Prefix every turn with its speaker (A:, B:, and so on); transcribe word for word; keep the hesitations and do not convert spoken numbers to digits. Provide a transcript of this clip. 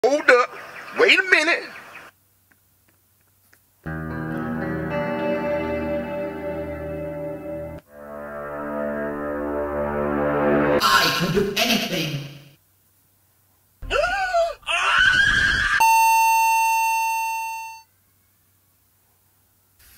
A: Hold up. Wait a minute.
B: I can do anything.